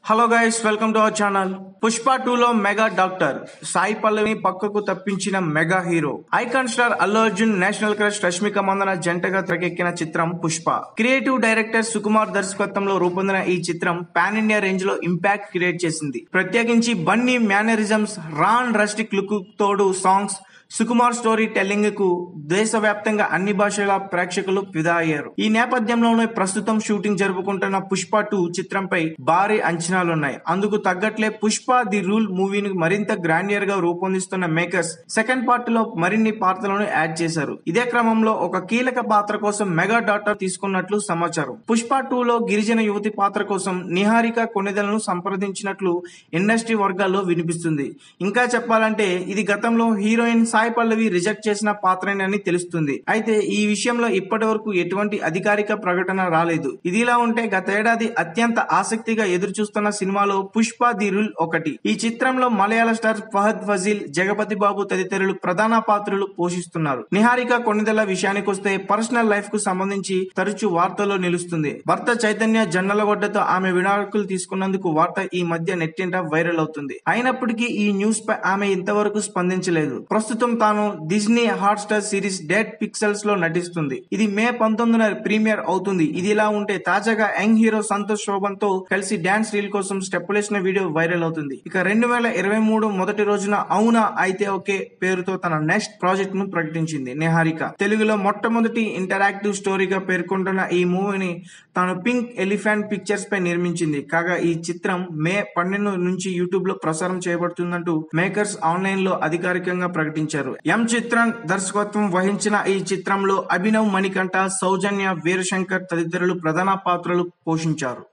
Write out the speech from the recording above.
Hello guys, welcome to our channel. Pushpa 2 లో mega doctor Sai పల్లవిని పక్కకు తప్పించిన mega hero icon star Allu Arjun, national crush Rashmika Mandanna జంటగా తెరకెక్కిన చిత్రం పుష్ప. క్రియేటివ్ డైరెక్టర్ సుకుమార్ దర్శకత్వంలో రూపొందిన ఈ చిత్రం పాన్ ఇండియా రేంజ్ లో ఇంపాక్ట్ క్రియేట్ చేసింది. ప్రత్యేకించి Bunny mannerisms, raw rustic look తోడు సాంగ్స్, సుకుమార్ స్టోరీ టెల్లింగ్ కు దేశవ్యాప్తంగా అన్ని భాషల ప్రేక్షకులు ఫిదా అయ్యారు. ఈ నేపథ్యంలోనే ప్రస్తుతం షూటింగ్ జరుపుకుంటున్న పుష్ప 2 చిత్రంపై భారీ అంచనాలున్నాయి. అందుకు తగ్గట్లే పుష్ప ది రూల్ మూవీని మరింత గ్రాండియర్ గా రూపొందిస్తున్న మేకర్స్ సెకండ్ పార్ట్ లో మరిన్ని పాత్రలను యాడ్ చేశారు. ఇదే క్రమంలో ఒక కీలక పాత్ర కోసం మెగా డాక్టర్ తీసుకున్నట్లు సమాచారం. పుష్ప 2 లో గిరిజన యువతి పాత్ర కోసం నిహారిక కొణిదెలను సంప్రదించినట్లు ఇండస్ట్రీ వర్గాల్లో వినిపిస్తుంది. ఇంకా చెప్పాలంటే ఇది గతంలో హీరోయిన్ సాయి పల్లవి రిజెక్ట్ చేసిన పాత్రని తెలుస్తుంది. అయితే ఈ విషయంలో ఇప్పటి వరకు ఎటువంటి అధికారిక ప్రకటన రాలేదు. ఇదిలా ఉంటే గతేడాది అత్యంత ఆసక్తిగా ఎదురు చూస్తున్న సినిమాలో పుష్ప ది రూల్ ఒకటి. ఈ చిత్రంలో మలయాళ స్టార్ ఫహద్ ఫజీల్, జగపతి బాబు తదితరులు ప్రధాన పాత్రలు పోషిస్తున్నారు. నిహారిక కొణిదెల విషయానికొస్తే పర్సనల్ లైఫ్ కు సంబంధించి తరచూ వార్తల్లో నిలుస్తుంది. భర్త చైతన్య జొన్నలగొడ్డతో ఆమె విడాకులు తీసుకున్నందుకు వార్త ఈ మధ్య నెట్టింట వైరల్ అవుతుంది. అయినప్పటికీ ఈ న్యూస్ పై ఆమె ఇంతవరకు స్పందించలేదు. ప్రస్తుతం తాను Disney Hotstar series Dead Pixels లో నటిస్తుంది. ఇది మే 19న ప్రీమియర్ అవుతుంది. ఇదిలా ఉంటే తాజాగా యంగ్ హీరో సంతోష్ శోభన్ తో కలిసి డాన్స్ రీల్ కోసం స్టెప్పులేసిన వీడియో వైరల్ అవుతుంది. ఇక 2023 మొదటి రోజున అవునా అయితే ఓకే పేరుతో తన నెక్స్ట్ ప్రాజెక్ట్ ను ప్రకటించింది నిహారిక. తెలుగులో మొట్టమొదటి ఇంటరాక్టివ్ స్టోరీగా పేర్కొంటున్న ఈ మూవీని తాను పింక్ ఎలిఫెంట్ పిక్చర్స్ పై నిర్మించింది. కాగా ఈ చిత్రం మే 12 నుంచి యూట్యూబ్ లో ప్రసారం చేయబడుతుందంటూ మేకర్స్ ఆన్లైన్ లో అధికారికంగా ప్రకటించారు. ఎం చిత్రన్ దర్శకత్వం వహించిన ఈ చిత్రంలో అభినవ్ మణికంఠ, సౌజన్య, వీరశంకర్ తదితరులు ప్రధాన పాత్రలు పోషించారు.